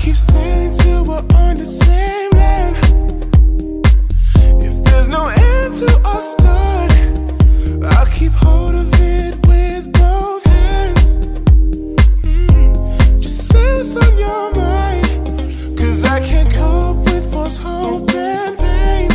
keep sailing till we're on the same land. If there's no end to our start, I'll keep hold of it with both hands. Just say what's on your mind, 'cause I can't cope with false hope and pain.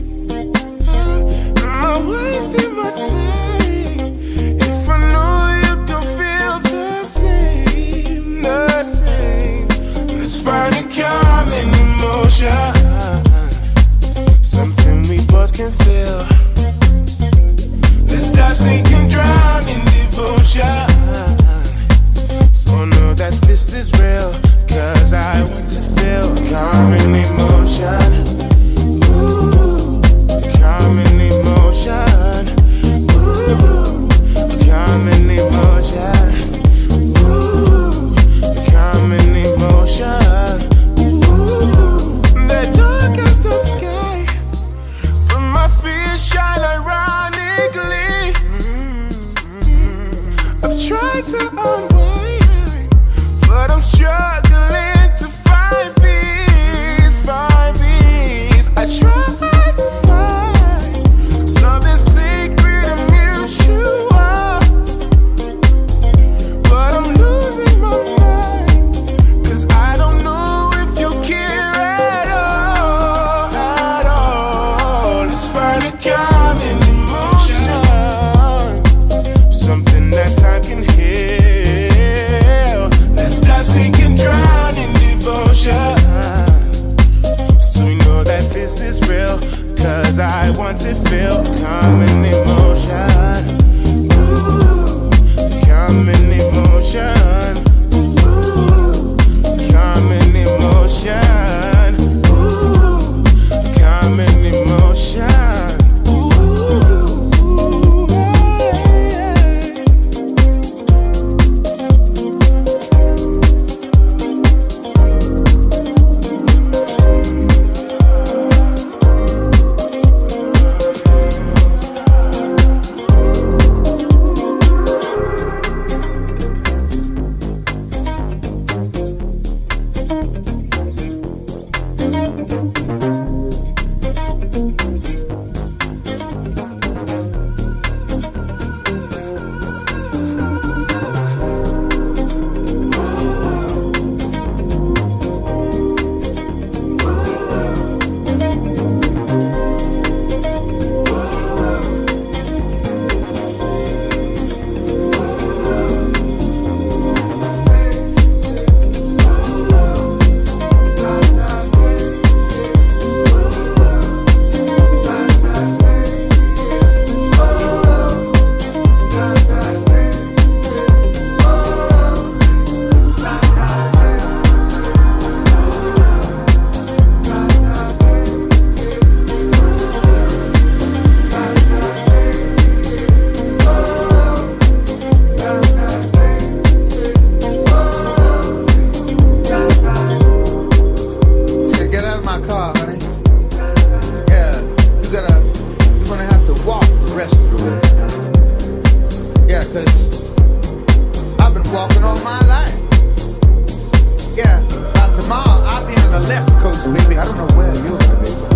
Am I wasting my time if I know you don't feel the same, the same? Let's find a common emotion, something we both can feel. Let's stop sinking, drown in devotion. So know that this is real, 'cause I want to feel common emotion. Ooh, common emotion. Ooh, common emotion. Ooh, common emotion. Ooh, the dark as the sky, but my fears shine ironically. I've tried to unwind, but I'm struggling to find peace, find peace. I try to find something sacred and mutual, but I'm losing my mind, 'cause I don't know if you care at all, at all. Let's find a common emotion, something that time can heal. Let's stop sinking, drown in devotion, so we know that this is real, 'cause I want to feel common emotion. Ooh, common emotion. Ooh, common emotion. Ooh, common emotion. Ooh, walking all my life. Yeah, by tomorrow I'll be on the left coast, baby. I don't know where you're gonna be.